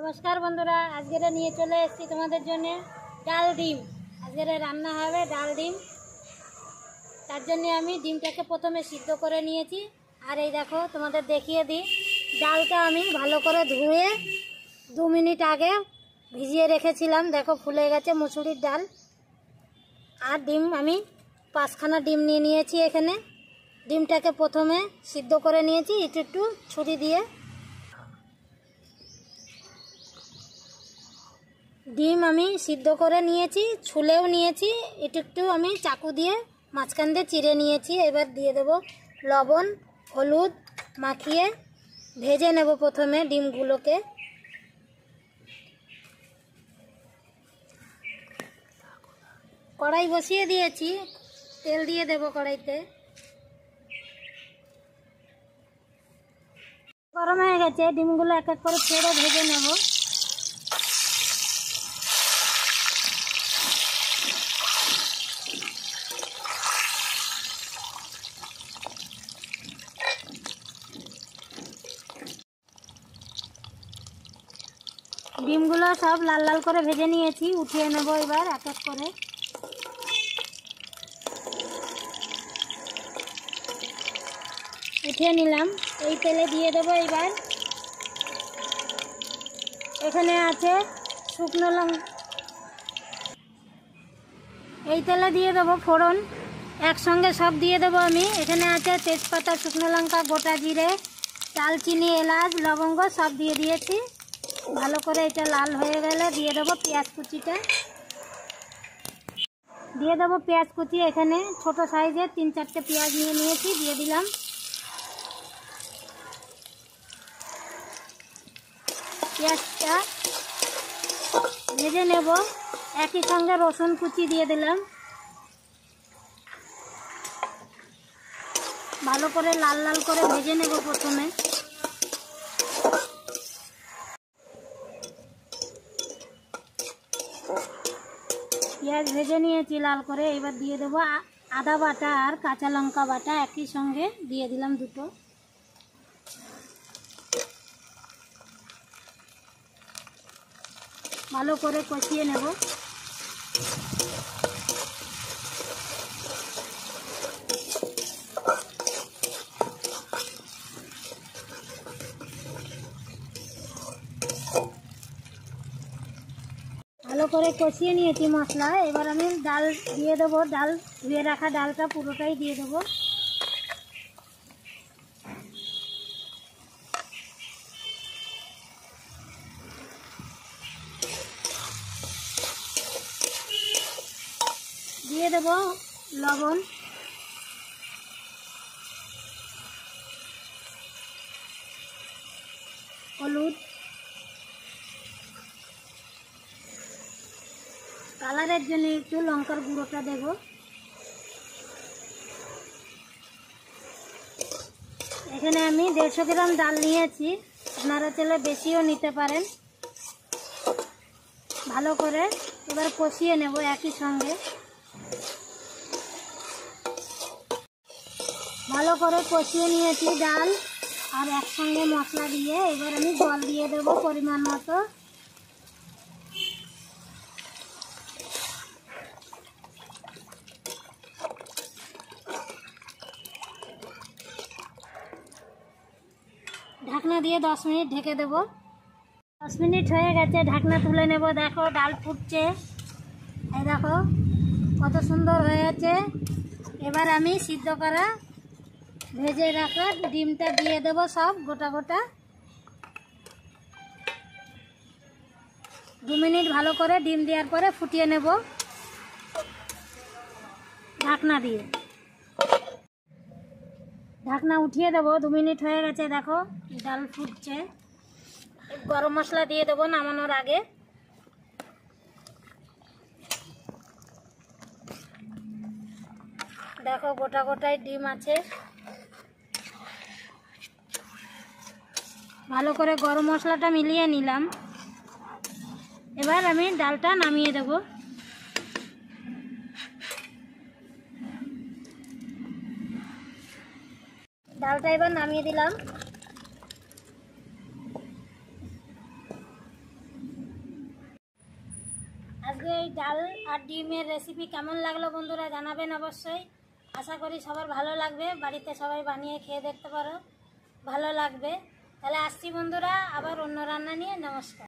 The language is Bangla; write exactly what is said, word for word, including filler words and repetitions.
नमस्कार बंधुरा आज के निये चले एसेছি তোমাদের জন্য ডাল ডিম। আজকে রান্না হবে ডাল ডিম। তার জন্য আমি ডিমটাকে প্রথমে সিদ্ধ করে নিয়েছি। আর এই দেখো তোমাদের দেখিয়ে দিই, ডালটা আমি ভালো করে ধুয়ে দু মিনিট আগে ভিজিয়ে রেখেছিলাম। দেখো ফুলে গেছে মুসুরির ডাল। আর ডিম আমি পাঁচখানা ডিম নিয়ে নিয়েছি। এখানে ডিমটাকে প্রথমে সিদ্ধ করে নিয়েছি একটু একটু ছুরি দিয়ে। ডিম আমি সিদ্ধ করে নিয়েছি, ছুলেও নিয়েছি, একটু একটু আমি চাকু দিয়ে মাঝখান দিয়ে চিড়ে নিয়েছি। এবার দিয়ে দেব লবণ হলুদ মাখিয়ে ভেজে নেব প্রথমে ডিমগুলোকে। কড়াই বসিয়ে দিয়েছি, তেল দিয়ে দেব কড়াইতে। গরম হয়ে গেছে, ডিমগুলো এক এক করে ছেড়ে ভেজে নেব। ডিমগুলো সব লাল লাল করে ভেজে নিয়েছি, উঠিয়ে নেব এবার এক এক করে। উঠিয়ে নিলাম। এই তেলে দিয়ে দেবো এবার, এখানে আছে শুকনো লঙ্কা। এই তেলে দিয়ে দেবো ফোড়ন, একসঙ্গে সব দিয়ে দেবো আমি। এখানে আছে তেজপাতা শুকনো লঙ্কা গোটা জিরে দালচিনি এলাচ লবঙ্গ সব দিয়ে দিয়েছি। ভালো করে এটা লাল হয়ে গেলে দিয়ে দেবো পেঁয়াজ কুচিটা। দিয়ে দেবো পেঁয়াজ কুচি, এখানে ছোট সাইজের তিন চারটে পেঁয়াজ নিয়ে নিয়েছি, দিয়ে দিলাম। পেঁয়াজটা ভেজে নেব। একই সঙ্গে রসুন কুচি দিয়ে দিলাম। ভালো করে লাল লাল করে ভেজে নেব প্রথমে। পেঁয়াজ ভেজে নিয়েছি লাল করে। এবার দিয়ে দেবো আদা বাটা আর কাঁচা লঙ্কা বাটা একই সঙ্গে দিয়ে দিলাম দুটো। ভালো করে কষিয়ে নেব। ভালো করে কষিয়ে নিয়েছি মশলা। এবার আমি ডাল দিয়ে দেবো। ডাল ধুয়ে রাখা ডালটা পুরোটাই দিয়ে দেবো। দিয়ে দেবো লবণ হলুদ কালারের জন্য একটু লঙ্কার গুঁড়োটা দেব। এখানে আমি দেড়শো গ্রাম ডাল নিয়েছি, আপনারা চাইলে বেশিও নিতে পারেন। ভালো করে এবার কষিয়ে নেব একই সঙ্গে। ভালো করে কষিয়ে নিয়েছি ডাল আর একসঙ্গে মশলা দিয়ে। এবার আমি জল দিয়ে দেবো পরিমাণ মতো। ঢাকনা দিয়ে দশ মিনিট ঢেকে দেব। দশ মিনিট হয়ে গেছে, ঢাকনা তুলে নেব। দেখো ডাল ফুটছে, এই দেখো কত সুন্দর হয়েছে। এবার আমি সিদ্ধ করা ভেজে রাখা ডিমটা দিয়ে দেব সব গোটা গোটা। দু মিনিট ভালো করে ডিম দেওয়ার পরে ফুটিয়ে নেব ঢাকনা দিয়ে। ঢাকনা উঠিয়ে দেবো। দু মিনিট হয়ে গেছে, দেখো ডাল ফুটছে। গরম মশলা দিয়ে দেবো নামানোর আগে। দেখো গোটা গোটায় ডিম আছে। ভালো করে গরম মশলাটা মিলিয়ে নিলাম। এবার আমি ডালটা নামিয়ে দেব। ডালটা এবার নামিয়ে দিলাম। আজকে এই ডাল আর ডিমের রেসিপি কেমন লাগলো বন্ধুরা জানাবেন অবশ্যই। আশা করি সবার ভালো লাগবে, বাড়িতে সবাই বানিয়ে খেয়ে দেখতে পারো, ভালো লাগবে। তাহলে আসছি বন্ধুরা আবার অন্য রান্না নিয়ে। নমস্কার।